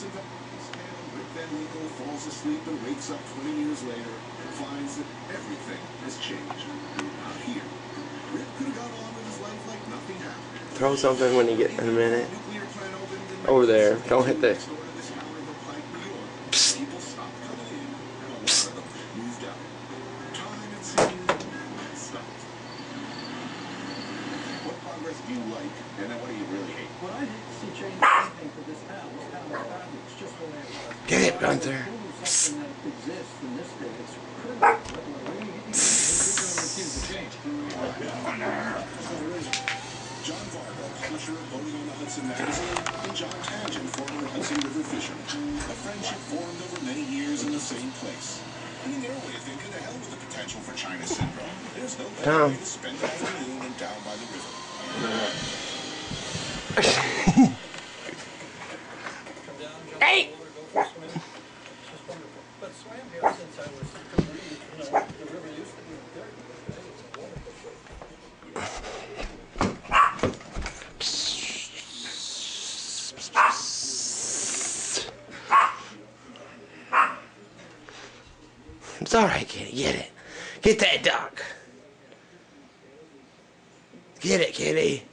Then Nico falls asleep and wakes up 20 years later and finds that everything has changed. Not here. Rip could have gone on with his life like nothing happened. Throw something when you get in a minute. Over there. Don't hit the... Psst. People stopped coming in and a lot of them moved out. Time, it seemed, stopped. What progress do you like, and then what do you really hate? What I hate to see change anything for this town. This town is garbage. It's just the way it was. Get it, Gunther. Something that exists in this state. It's critical. John Vargo, publisher of Boating on the Hudson magazine, and John Tangent, former Hudson River fisherman. A friendship formed over many years in the same place. And in their way of thinking, the hell with the potential for China syndrome. There's no better way to spend an afternoon than down by the river. Hey! But swam here since I was 3. You know, the river used to be dirt. It's alright, kitty. Get it. Get that duck. Get it, kitty.